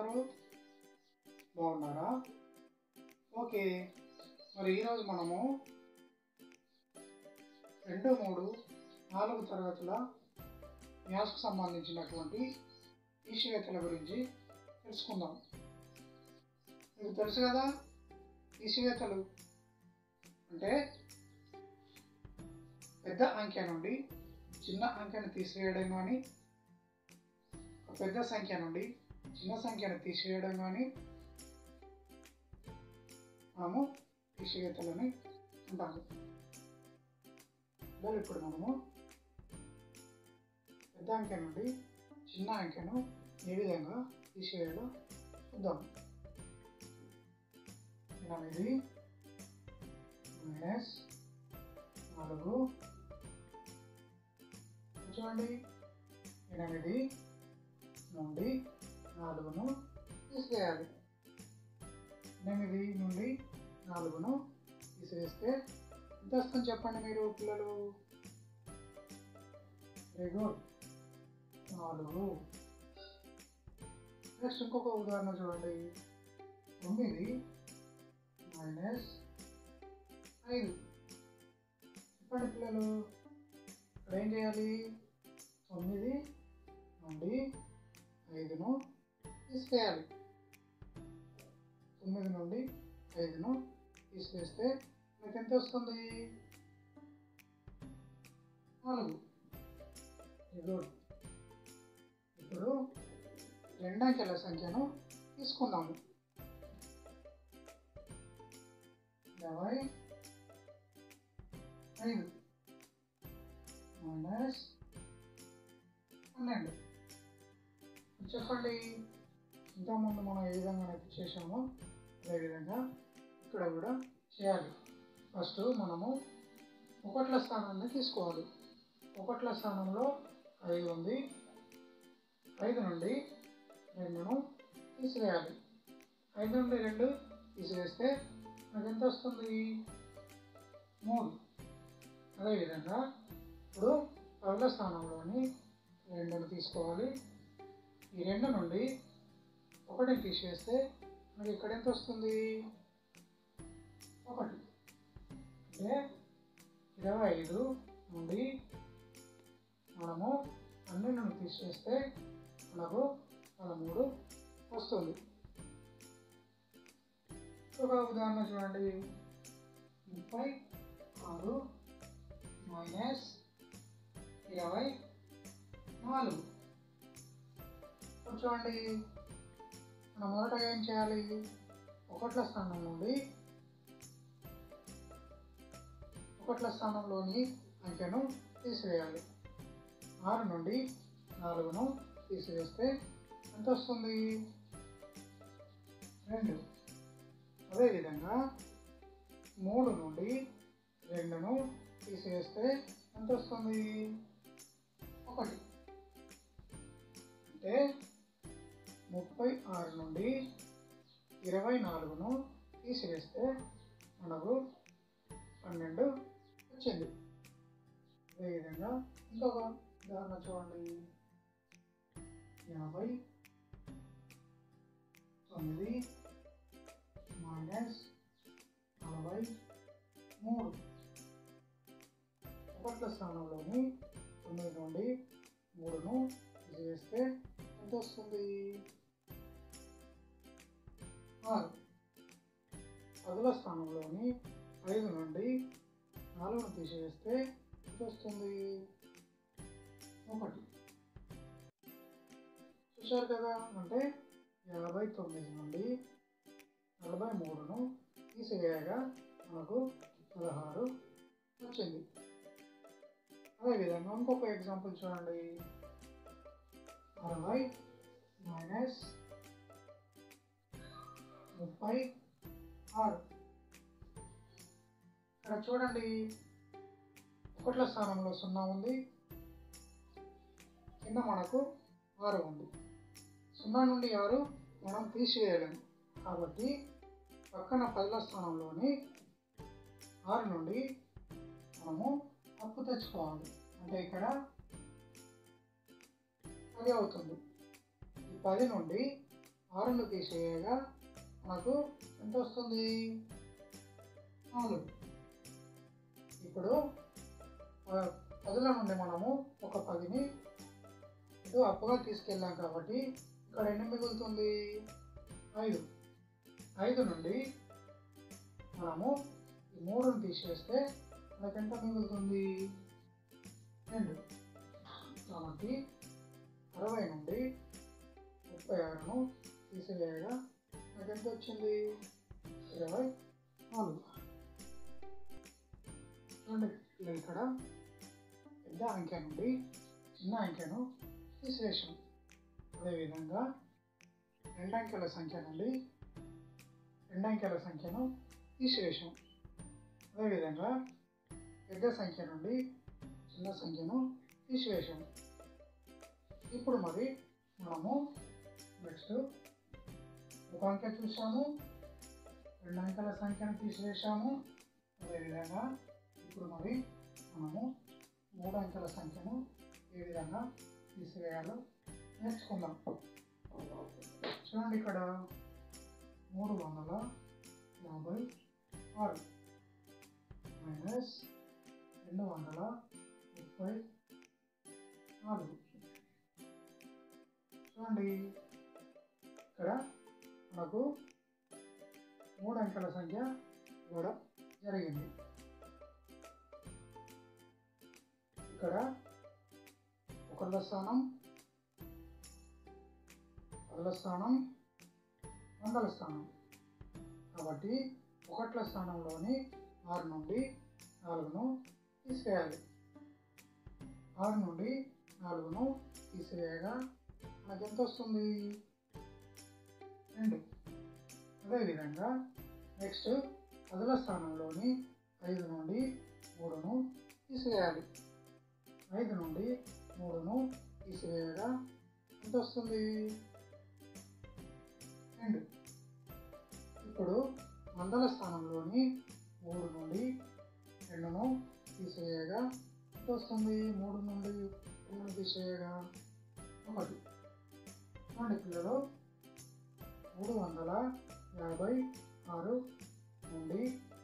ఉన్నారు? బాగున్నారా? ఓకే. మరి ఈరోజు మనము 2, 3, 4 తరగతుల మ్యాథ్స్కి సంబంధించినటువంటి తీసివేతల గురించి తెలుసుకుందాం. మీకు తెలుసు కదా, తీసివేతలు అంటే పెద్ద అంకె నుండి చిన్న అంకెను తీసివేయడం కానీ, పెద్ద సంఖ్య నుండి చిన్న సంఖ్యను తీసివేయడం కానీ మనము తీసివేతలని అంటాము. ఇప్పుడు మనము పెద్ద అంకె నుండి చిన్న అంకెను ఏ విధంగా తీసివేయాలో చూద్దాం. 8 మైనస్ 4. చూడండి, 8 నుండి 4ను తీసివేయాలి. 8 నుండి 4ను తీసివేస్తే ఎంత వస్తుంది చెప్పండి మీరు పిల్లలు? Very good, 4. నెక్స్ట్ ఇంకొక ఉదాహరణ చూడండి. 9 మైనస్ 5. చెప్పండి పిల్లలు, ఇక్కడ ఏం చేయాలి? 9 నుండి 5ను తీసివేయాలి. 9 నుండి 5ను తీసివేస్తే మనకి ఎంత వస్తుంది? 4. గుడ్. ఇప్పుడు 2 అంకెల సంఖ్యను తీసుకుందాము. 75 మైనస్ 12. చెప్పండి, ఇంతకుముందు మనం ఏ విధంగా అయితే చేసామో అదేవిధంగా ఇక్కడ కూడా చేయాలి. ఫస్ట్ మనము ఒకట్ల స్థానాన్ని తీసుకోవాలి. ఒకట్ల స్థానంలో 5 ఉంది. 5 నుండి 2ను తీసివేయాలి. 5 నుండి 2 తీసివేస్తే మనకు ఎంత వస్తుంది? 3. అదేవిధంగా ఇప్పుడు పదుల స్థానంలోని 2ను తీసుకోవాలి. ఈ 2 నుండి 1ని తీసివేస్తే మనకి ఇక్కడ ఎంత వస్తుంది? 1. అంటే 25 నుండి మనము 12ను తీసివేస్తే మనకు 13 వస్తుంది. ఒక ఉదాహరణ చూడండి. 36 మైనస్ 24. చూడండి, మనం మొదటగా ఏం చేయాలి? ఒకట్ల స్థానం నుండి ఒకట్ల స్థానంలోని అంకెను తీసివేయాలి. 6 నుండి 4ను తీసివేస్తే ఎంత వస్తుంది? 2. అదేవిధంగా 3 నుండి 2ను తీసివేస్తే ఎంత వస్తుంది? 1. అంటే 36 నుండి 24ను తీసివేస్తే మనకు 12 వచ్చింది. అదేవిధంగా ఇంకొక ఉదాహరణ చూడండి. 59 మైనస్ 43. ఒకట్ల స్థానంలోని 9 నుండి 3ను తీసివేస్తే ఎంత వస్తుంది? 6. పదుల స్థానంలోని 5 నుండి 4ను తీసివేస్తే ఎంత వస్తుంది? 1. చూశారు కదా, అంటే 59 నుండి 43ను తీసివేయగా మనకు 16 వచ్చింది. అదేవిధంగా ఇంకొక ఎగ్జాంపుల్ చూడండి. 60 మైనస్ 36. ఇక్కడ చూడండి, ఒకట్ల స్థానంలో 0 ఉంది, కింద మనకు 6 ఉంది. 0 నుండి 6 మనం తీసివేయలేము కాబట్టి పక్కన పదుల స్థానంలోని 6 నుండి మనము అప్పు తెచ్చుకోవాలి. అంటే ఇక్కడ 10 అవుతుంది. ఈ 10 నుండి 6ను తీసివేయగా మనకు ఎంత వస్తుంది? 4. ఇప్పుడు 10ల నుండి మనము ఒక 10ని ఇటు అప్పుగా తీసుకెళ్ళాం కాబట్టి ఇక్కడ ఎన్ని మిగులుతుంది? 5. 5 నుండి మనము ఈ 3ను తీసేస్తే మనకు ఎంత మిగులుతుంది? 2. కాబట్టి 60 నుండి 36ను తీసివేయగా మనకు ఎంత వచ్చింది? 24. చూడండి ఇక్కడ పెద్ద అంకె నుండి చిన్న అంకెను తీసివేసాం. అదేవిధంగా 2 అంకెల సంఖ్య నుండి 2 అంకెల సంఖ్యను తీసివేసాం. అదేవిధంగా పెద్ద సంఖ్య నుండి చిన్న సంఖ్యను తీసివేసాం. ఇప్పుడు మరి మనము నెక్స్ట్ ఒక అంకె చూసాము, 2 అంకెల సంఖ్యను తీసివేసాము. అదేవిధంగా ఇప్పుడు మరి మనము 3 అంకెల సంఖ్యను ఏ విధంగా తీసివేయాలో నేర్చుకుందాం. చూడండి ఇక్కడ 356 మైనస్ 234. చూడండి ఇక్కడ మనకు 3 అంకెల సంఖ్య ఇవ్వడం జరిగింది. ఇక్కడ ఒకళ్ళ స్థానం, పదుల స్థానం, వందల స్థానం. కాబట్టి ఒకట్ల స్థానంలోని 6 నుండి 4ను తీసివేయాలి. 6 నుండి 4ను తీసివేయగా మనకు ఎంత వస్తుంది? 2. అదేవిధంగా నెక్స్ట్ పదుల స్థానంలోని 5 నుండి 3ను తీసివేయాలి. 5 నుండి 3ను తీసివేయగా ఎంత వస్తుంది? 2. ఇప్పుడు వందల స్థానంలోని 3 నుండి 2ను తీసివేయగా ఎంత వస్తుంది? 3 నుండి 2ను తీసివేయగా 1. చూడండి పిల్లలు, 356 నుండి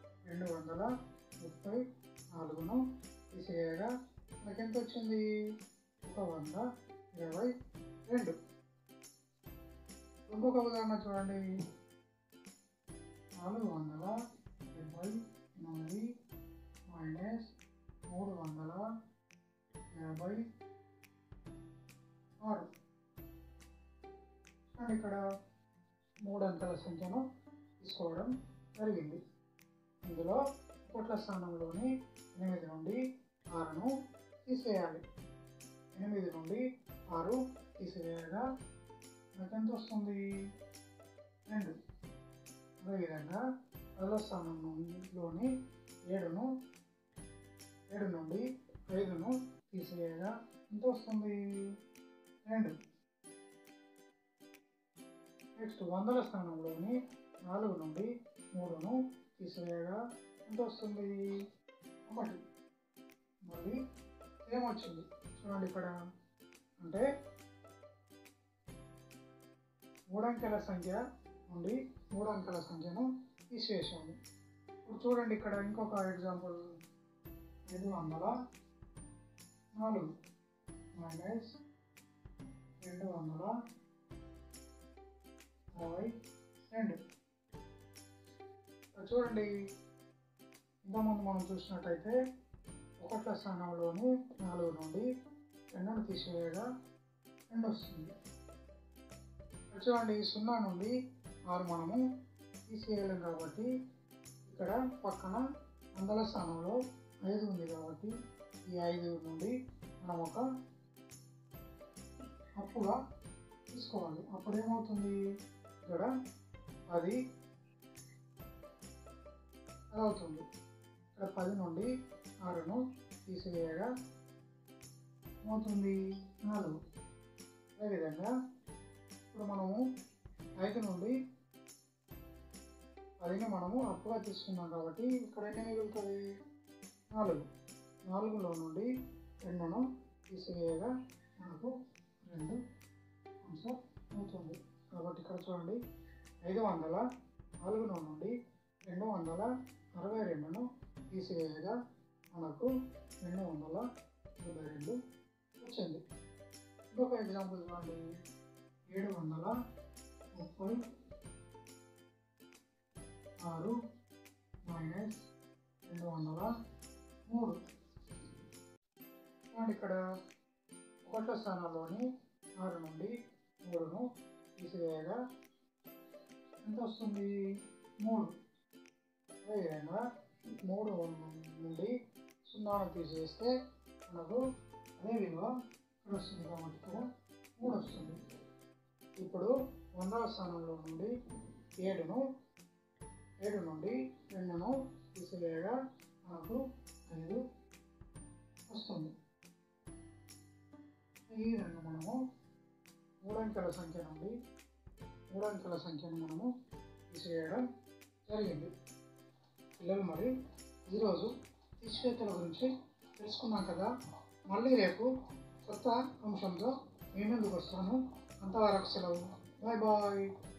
234ను తీసివేయగా మనకి ఎంత వచ్చింది? 122. ఇంకొక ఉదాహరణ చూడండి, 478 మైనస్ 356. చూడండి ఇక్కడ 3 అంకెల సంఖ్యను తీసుకోవడం జరిగింది. ఇందులో ఒకట్ల స్థానంలోని 8 నుండి 6ను తీసేయాలి. 8 నుండి 6 తీసివేయగా మనకు ఎంత వస్తుంది? 2. అదేవిధంగా పదవ స్థానంలోని 7 నుండి 5ను తీసివేయగా ఎంత వస్తుంది? 2. నెక్స్ట్ వందల స్థానంలోని 4 నుండి 3ను తీసివేయగా ఎంత వస్తుంది? 1. మళ్ళీ సేమ్ వచ్చింది. చూడండి ఇక్కడ అంటే 3 అంకెల సంఖ్య నుండి 3 అంకెల సంఖ్యను తీసివేసాము. ఇప్పుడు చూడండి ఇక్కడ ఇంకొక ఎగ్జాంపుల్, 504 మైనస్ 262. చూడండి ఇంతకుముందు మనం చూసినట్టయితే ఒకట్ల స్థానంలోని 4 నుండి 2ను తీసివేయగా 2 వస్తుంది. చూడండి 0 నుండి 6 మనము తీసివేయలేం కాబట్టి ఇక్కడ పక్కన వందల స్థానంలో 5 ఉంది కాబట్టి ఈ 5 నుండి మనం ఒక అప్పుగా తీసుకోవాలి. అప్పుడు ఏమవుతుంది? ఇక్కడ 10 అవుతుంది. ఇక్కడ 10 నుండి 6ను తీసివేయగా ఏమవుతుంది? 4. అదేవిధంగా ఇప్పుడు మనము 5 నుండి 10ని మనము అప్పుగా తీసుకున్నాం కాబట్టి ఇక్కడ ఎన్ని మిగులుతుంది? 4. 4లో నుండి 2ను తీసివేయగా మనకు 2 ఆన్సర్ అవుతుంది. కాబట్టి ఇక్కడ చూడండి 504 నుండి 262ను తీసివేయగా మనకు 222 వచ్చింది. ఇంకొక ఎగ్జాంపుల్ చూడండి, 736 మైనస్ 203. చూడండి ఇక్కడ ఒకటో స్థానంలోని 6 నుండి 3ను తీసివేయగా ఎంత వస్తుంది? 3. అదేవిధంగా 3 నుండి 0ను తీసివేస్తే మనకు అదే విలువ ఇక్కడ వస్తుంది, కాబట్టి ఇక్కడ 3 వస్తుంది. ఇప్పుడు 100వ స్థానంలో నుండి 7 నుండి 2ను తీసివేయగా మనకు 5 వస్తుంది. ఈ విధంగా మనము 3 అంకెల సంఖ్యను మనము తీసివేయడం జరిగింది. పిల్లలు, మరి ఈరోజు తీసివేతల గురించి తెలుసుకున్నాం కదా. మళ్ళీ రేపు కొత్త అంశంతో మీ ముందుకు వస్తాను. అంతవరకు సెలవు. Bye bye.